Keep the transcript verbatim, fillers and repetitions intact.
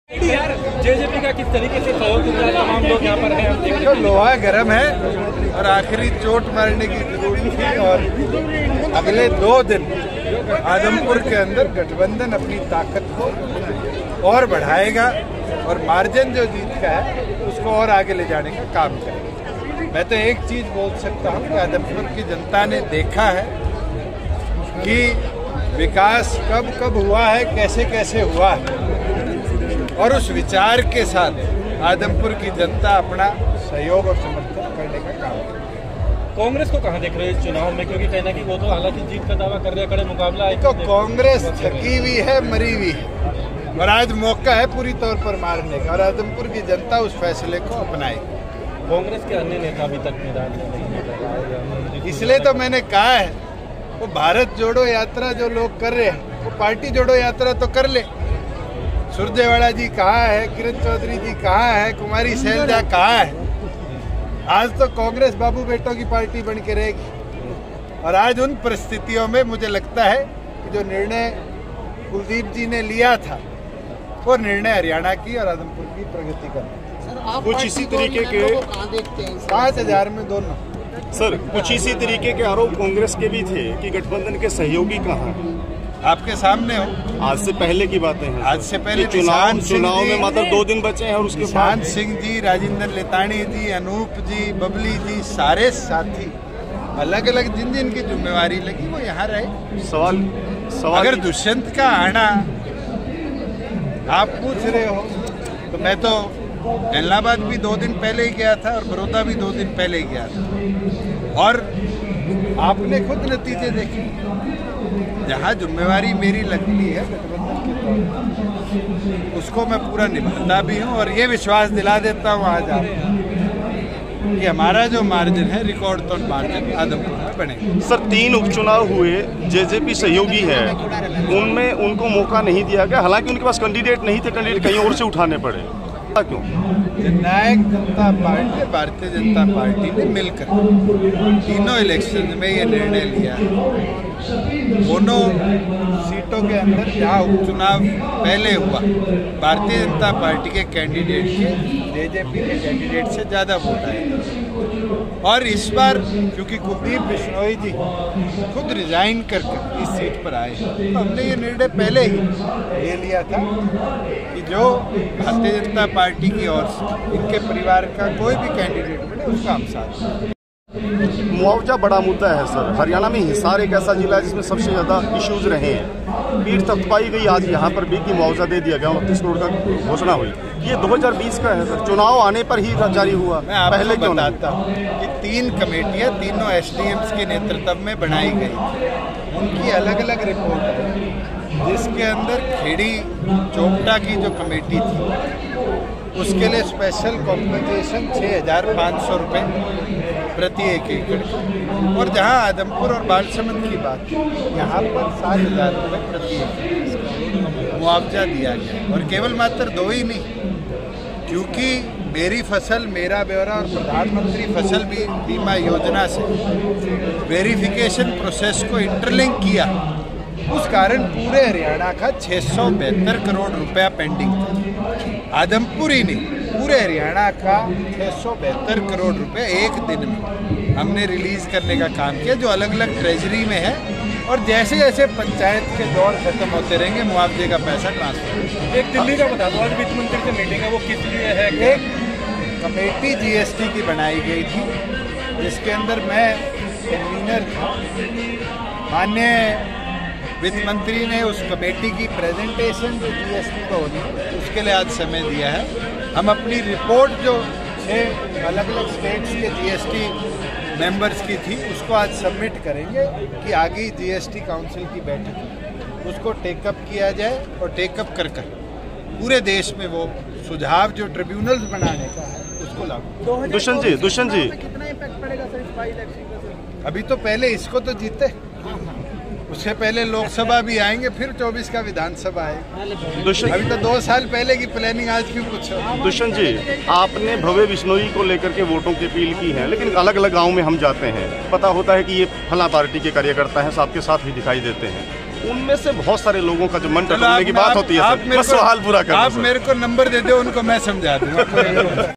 JJP का किस तरीके से सहयोग तमाम लोग यहाँ पर हैं? तो लोहा गर्म है और आखिरी चोट मारने की जरूरी थी और अगले दो दिन आदमपुर के अंदर गठबंधन अपनी ताकत को और बढ़ाएगा और मार्जिन जो जीत का है उसको और आगे ले जाने का काम करेगा। मैं तो एक चीज बोल सकता हूँ कि आदमपुर की जनता ने देखा है कि विकास कब कब हुआ है, कैसे कैसे हुआ है, और उस विचार के साथ आदमपुर की जनता अपना सहयोग और समर्थन करने का काम करे। कांग्रेस को कहाँ देख रहे हैं चुनाव में, क्योंकि कहना कि वो तो हालांकि जीत का दावा कर रहे, कड़े मुकाबला है। तो कांग्रेस थकी हुई है, मरी हुई है और आज मौका है पूरी तौर पर मारने का और आदमपुर की जनता उस फैसले को अपनाएगी। कांग्रेस के अन्य नेता अभी तक मैदान में नहीं है, इसलिए तो मैंने कहा है वो भारत जोड़ो यात्रा जो लोग कर रहे हैं वो पार्टी जोड़ो यात्रा तो कर ले। सुरजेवाला जी कहाँ है, किरण चौधरी जी कहाँ है, कुमारी शैलजा कहाँ है। आज तो कांग्रेस बाबू बेटों की पार्टी बन के रहेगी और आज उन परिस्थितियों में मुझे लगता है कि जो निर्णय कुलदीप जी ने लिया था वो निर्णय हरियाणा की और आदमपुर की प्रगति का। कुछ इसी तरीके के पाँच हजार में दोनों सर कुछ इसी तरीके के आरोप कांग्रेस के भी थे कि गठबंधन के सहयोगी कहाँ हैं। आपके सामने हो, आज से पहले की बातें हैं। आज से पहले चुनाव चुनाव में मात्र दो दिन बचे हैं और उसके निशान सिंह जी, राजेंद्र लेतानी जी, अनूप जी, बबली जी, सारे साथी अलग अलग जिन जिन की जिम्मेवारी लगी वो यहाँ रहे। सवाल सवाल अगर दुष्यंत का आना आप पूछ रहे हो तो मैं तो इलाहाबाद भी दो दिन पहले ही गया था और बड़ौदा भी दो दिन पहले ही गया था और आपने खुद नतीजे देखे। जहाँ जिम्मेवारी मेरी लगती है गठबंधन के तौर पर उसको मैं पूरा निभाता भी हूँ और ये विश्वास दिला देता हूँ आज आपको कि हमारा जो मार्जिन है रिकॉर्ड तोड़ मार्जिन आदमपुर में बनेगा। सर तीन उपचुनाव हुए, जेजेपी सहयोगी है, उनमें उनको मौका नहीं दिया गया, हालांकि उनके पास कैंडिडेट नहीं थे, कैंडिडेट कहीं और से उठाने पड़े। क्यों? जननायक जनता पार्टी, भारतीय जनता पार्टी ने मिलकर तीनों इलेक्शन में ये निर्णय लिया है। दोनों सीटों के अंदर जहाँ उपचुनाव पहले हुआ भारतीय जनता पार्टी के कैंडिडेट के जेजेपी के कैंडिडेट से ज़्यादा वोट आए और इस बार क्योंकि कुलदीप बिश्नोई जी खुद रिजाइन करके इस सीट पर आए तो हमने ये निर्णय पहले ही ले लिया था कि जो भारतीय जनता पार्टी की ओर से इनके परिवार का कोई भी कैंडिडेट बने उसका हम साथ। मुआवजा बड़ा मुद्दा है सर। हरियाणा में हिसार एक ऐसा जिला है जिसमें सबसे ज्यादा इश्यूज रहे हैं। पीठ थपथपाई गई आज यहाँ पर भी कि मुआवजा दे दिया गया, उनतीस करोड़ का घोषणा हुई। ये दो हज़ार बीस का है सर, चुनाव आने पर ही जारी हुआ। मैं पहले क्यों बताता हूँ कि तीन कमेटियाँ तीनों एसडीएम्स के नेतृत्व में बनाई गई, उनकी अलग अलग रिपोर्ट है जिसके अंदर खेड़ी चोपटा की जो कमेटी थी उसके लिए स्पेशल कॉम्पनसेशन छः हजार पाँच सौ रुपये प्रति एक एकड़ और जहां आदमपुर और बालसमंद की बात यहाँ पर सात हजार रुपये प्रति एकड़ मुआवजा दिया गया और केवल मात्र दो ही नहीं, क्योंकि मेरी फसल मेरा ब्यौरा और प्रधानमंत्री फसल भी बीमा योजना से वेरिफिकेशन प्रोसेस को इंटरलिंक किया, उस कारण पूरे हरियाणा का छः सौ बहत्तर करोड़ रुपया पेंडिंग था। आदमपुर ही नहीं पूरे हरियाणा का छः सौ बहत्तर करोड़ रुपए एक दिन में हमने रिलीज करने का काम किया जो अलग अलग ट्रेजरी में है और जैसे जैसे पंचायत के दौर खत्म होते रहेंगे मुआवजे का पैसा ट्रांसफर। एक दिल्ली का बता दो, आज वित्त मंत्री से मीटिंग है, वो किस लिए है? एक कमेटी जीएसटी की बनाई गई थी जिसके अंदर मैं कन्वीनर था। माननीय वित्त मंत्री ने उस कमेटी की प्रेजेंटेशन जो जीएसटी को होनी उसके लिए आज समय दिया है। हम अपनी रिपोर्ट जो छः अलग अलग स्टेट्स के जीएसटी मेंबर्स की थी उसको आज सबमिट करेंगे कि आगे जीएसटी काउंसिल की बैठक उसको टेकअप किया जाए और टेकअप कर कर पूरे देश में वो सुझाव जो ट्रिब्यूनल्स बनाने का है उसको लागू। दुष्यंत जी दुष्यंत जी कितना इम्पैक्ट पड़ेगा सर इस बाई इलेक्शन का? अभी तो पहले इसको तो जीते, उससे पहले लोकसभा भी आएंगे, फिर चौबीस का विधानसभा आएगा। अभी तो दो साल पहले की प्लानिंग आज क्यों कुछ। दुष्यंत जी, आपने भव्य बिश्नोई को लेकर के वोटों की अपील की है, लेकिन अलग अलग गांव में हम जाते हैं, पता होता है कि ये फला पार्टी के कार्यकर्ता हैं, आपके साथ भी दिखाई देते हैं। उनमें से बहुत सारे लोगों का जो मन चलो टटोलने की आप- बात आप- होती है आप सर, मेरे बस को- सवाल पूरा कर आप मेरे को नंबर दे दो, उनको मैं समझा दूंगा।